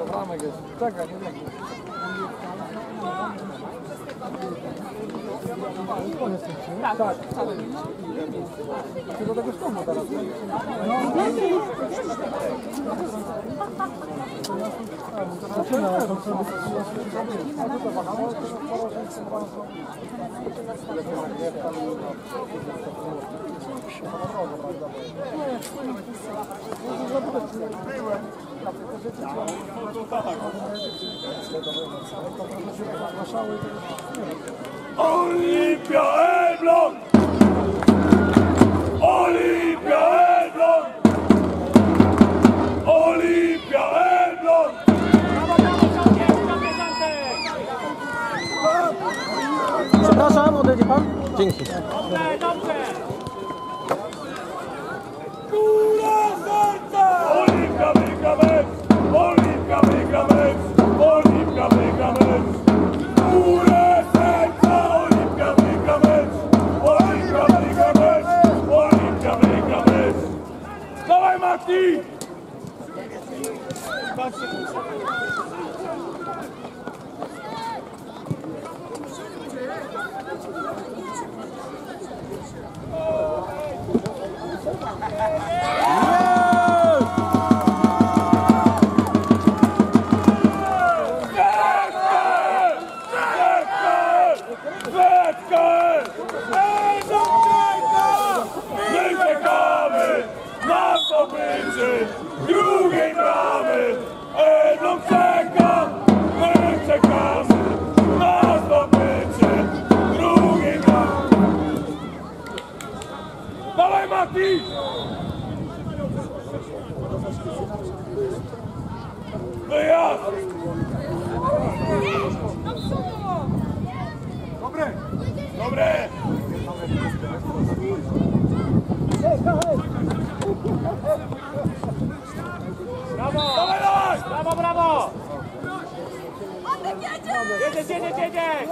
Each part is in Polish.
Ramek jest. Czekaj, nie wiem. Tak, tak. Czy do tego szkoły teraz? Olimpia Elbląg! Olimpia Elbląg! Olimpia Elbląg! Przepraszam, odejdzie pan? Dzięki. Góra serca! Olimpia wygra mecz! Olimpia wygra mecz! Olimpia wygra mecz! Górę serca! Olimpia wygra mecz! Olimpia wygra mecz! Olimpia wygra mecz! Dawaj Mati! Drugiej bramy! Elbląg czeka! My czekamy na zdobycie drugiej bramy! Dawaj Mati! Wyjazd! Dobre! Dobre! Brawo! Dawaj, dawaj! Brawo, brawo! Jedziesz, jedziesz, jedziesz!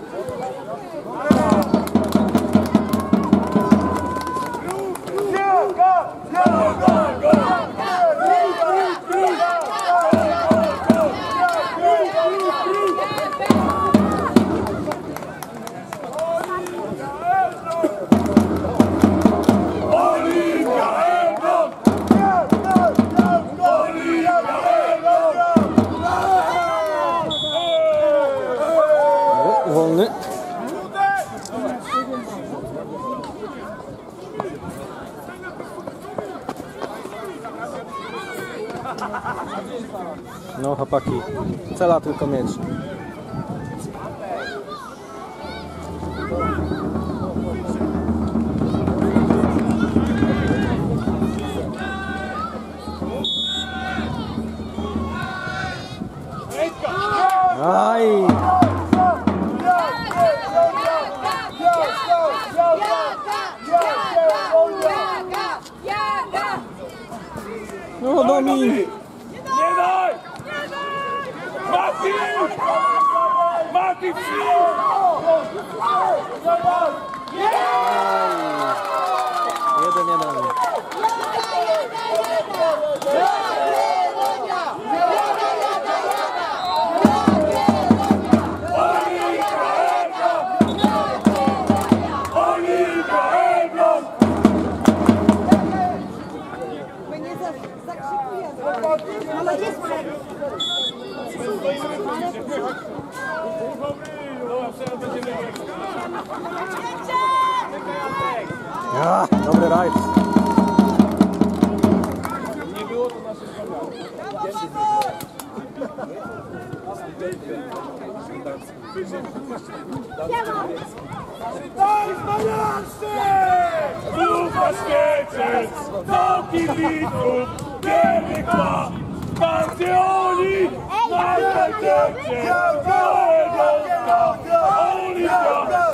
Wolny. No chłopaki, cela tylko mieć. Aj! No Domi! Nie daj! Mati! Mati przyjął! Jeden. Ja, dobry rajd. Nie było to nasze znów na świecie, całki widzów, biegnie kła, panteoni, na świecie, Elbląga, Olimpia,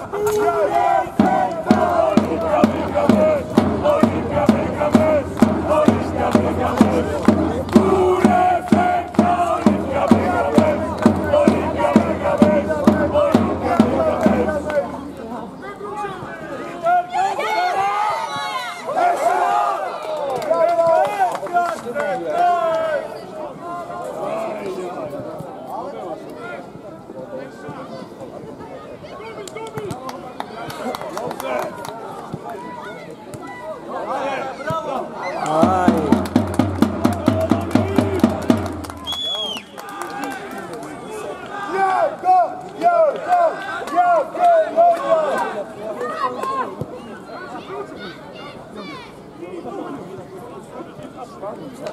Olimpia wygra mecz, Olimpia wygra mecz, Olimpia wygra mecz, górę serca, Olimpia wygra mecz, Olimpia wygra mecz, Olimpia wygra mecz.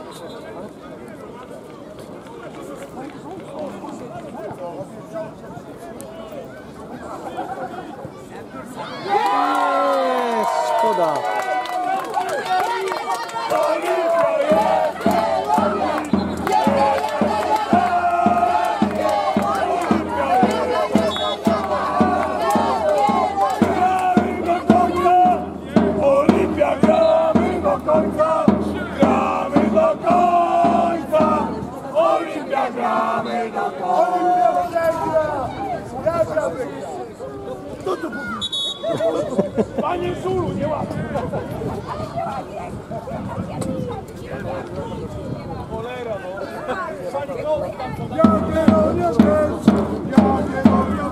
Szkoda. Olimpia, gramy do końca! Gramy do końca! Olimpia, gramy do końca! Kto to mówi? Panie Żulu, nie łapie! Cholera, no! Ja kieruję serce! Ja kieruję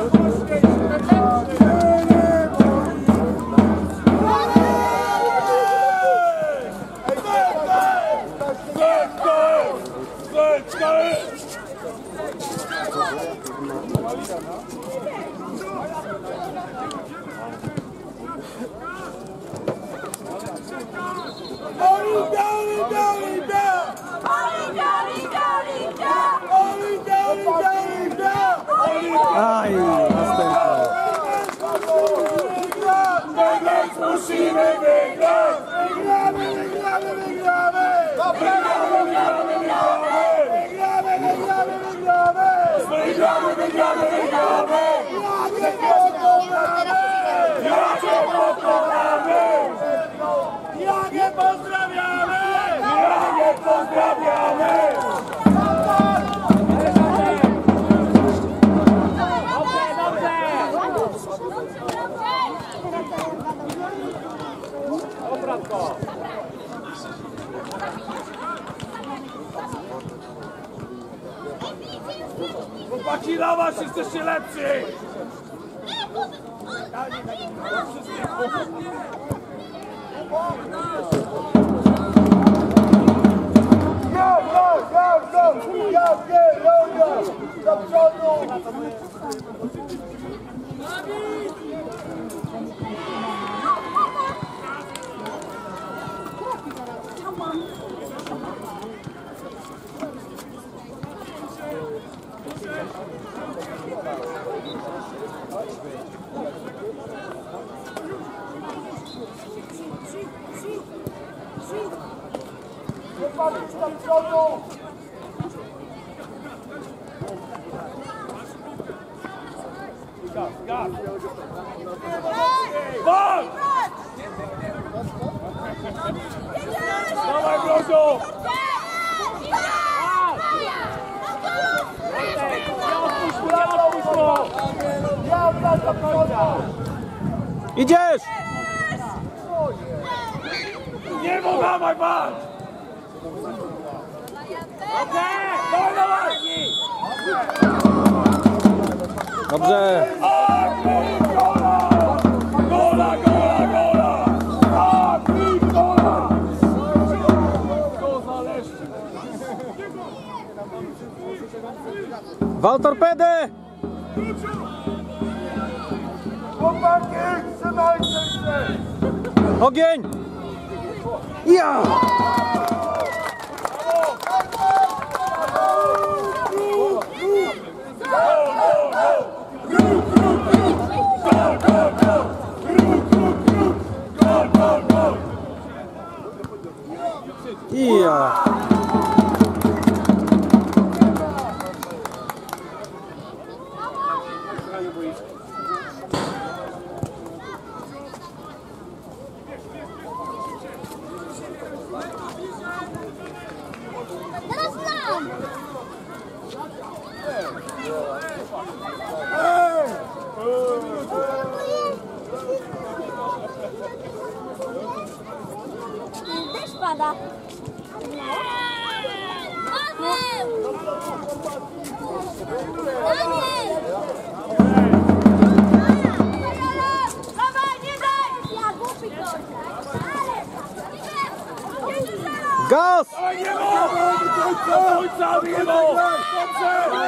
Aj, następne. Musimy wygrać! Wygramy! Wygramy! Wygramy! Jakie pokonamy! Jakie pozdrawiamy! Jakie pozdrawiamy! Chłopaki, na was jesteście lepsi! Do przodu! Chłopaki, do przodu! Gaz! Bal! Dawaj, Brodziu! Idziesz! Nie mu dawaj, bal! Dawaj, dawaj! Dobrze. Gola! Gola, gola, gola! Tak, gola! To zależy. Wal torpedę! Chłopaki, trzymajcie się! Ogień! Ja! Ja! Teraz nam! Deszcz pada. Paweł! Daniel! Dawaj, nie daj! Ja głupi to! Gaz! Nie ma! Do końca, nie ma! Dobrze!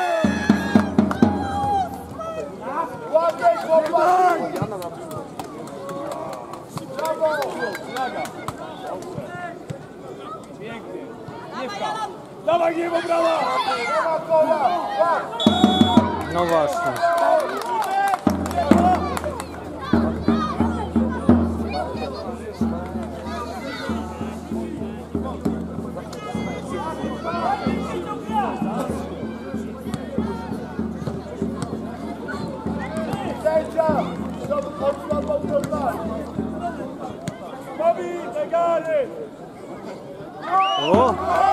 Ładnie, chłopaki! Brawo! Pięknie. Dawaj, nie ma brawa! No właśnie. Bobby, zegary! O!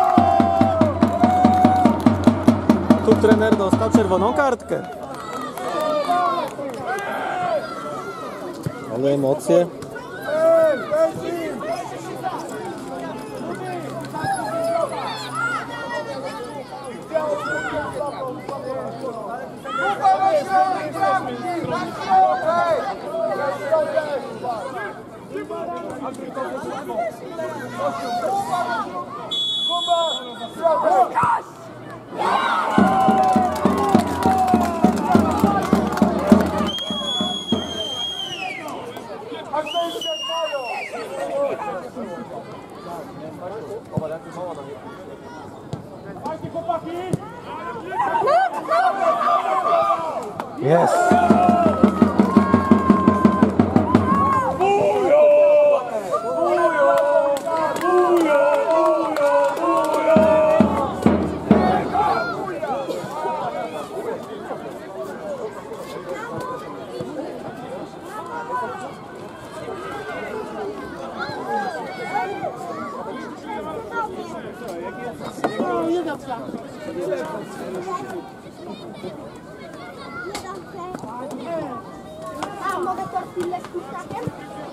Tu trener dostał czerwoną kartkę. Ale emocje. Jest. A mogę to chwilę z kurczakiem?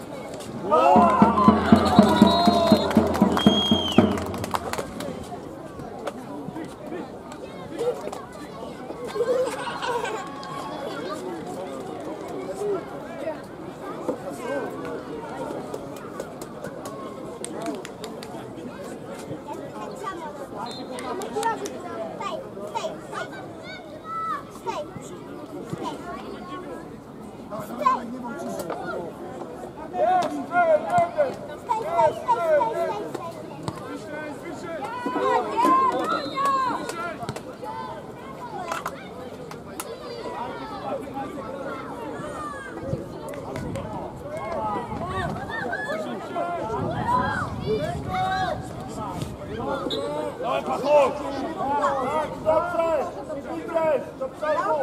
Dawaj, Pachok! Dobrze! Dobrze! Do przodu!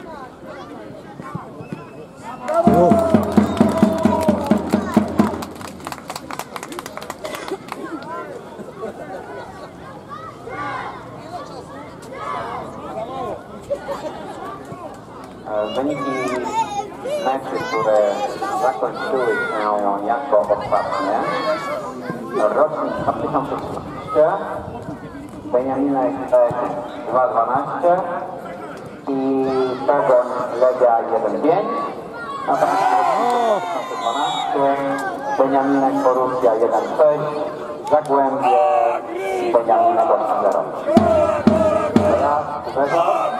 Wyniki meczy, które zakończyły się jako ostatnie. Rocznik 2013, Beniaminek 2-12 i Pogoń Legia 1-5. Natomiast 2012, Beniaminek Borussia 1-6, Zagłębie Beniaminek 8-0. Teraz uderzam,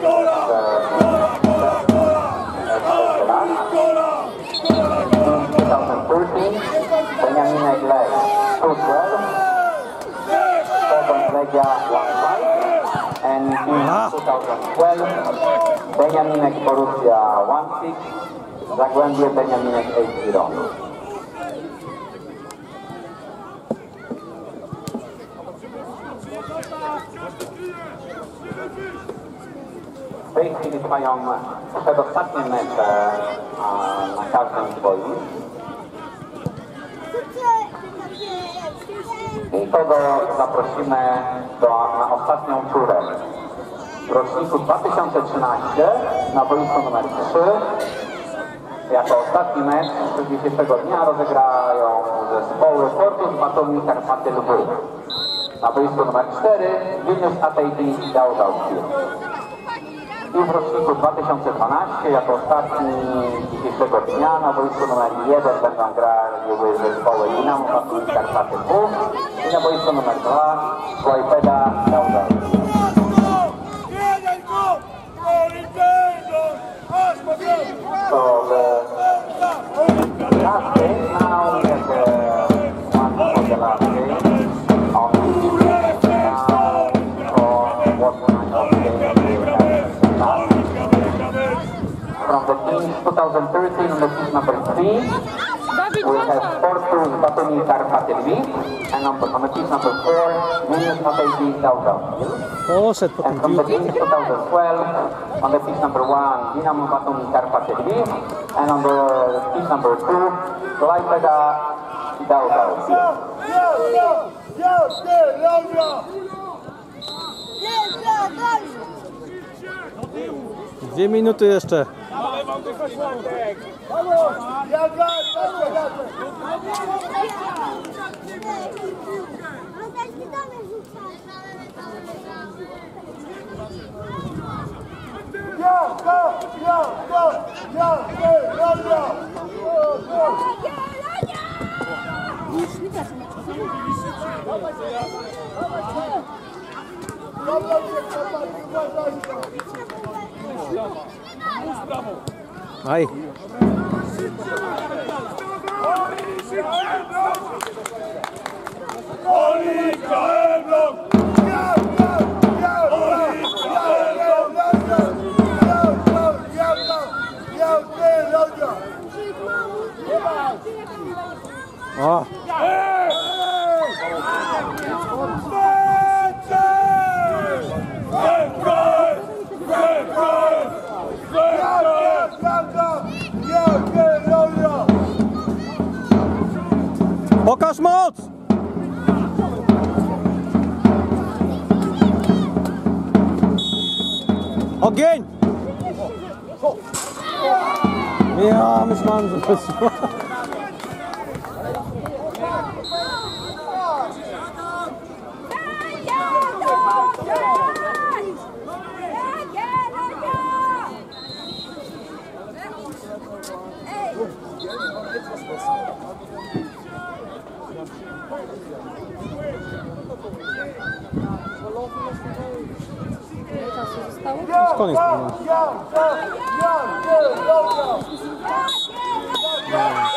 2013, Beniaminek Lech 2-12, Pogoń Legia 1-5, and in 2012, Beniaminek Borussia 1-6, Zagłębie Beniaminek 8-0. W tej chwili trwają przedostatnie mecze na każdym z boisku. I kogo zaprosimy na ostatnią turę. W roczniku 2013 na boisku numer 3 jako ostatni mecz dzisiejszego dnia rozegrają zespoły Fortus Batumi Karpaty Lwów. Na boisku numer 4 Vilnius ATD i Daugavpils. I w roczniku 2012 jako ostatni dzisiejszego dnia na boisku numer 1 będą grały zespoły Dynamo Batumi Karpaty Lwów i na boisku numer 2 Klaipėda Daugavpils. So the last game now is one for the last game on Games 2013 on the pitch number 3. We have Fortun Batumi Karpatelvi, and on the pitch number 4, Minus Matejdi Daudau. Poszedł po And tym from the piłkę. Games 2012, on the pitch number 1, Dynamo Batumi Karpatelvi, and on the pitch number 2, Klaipeda Daudau. Dwie minuty jeszcze. Aj. O. Pokaż moc! Ogień! Ja myślałem, że to jest... Koniec. No.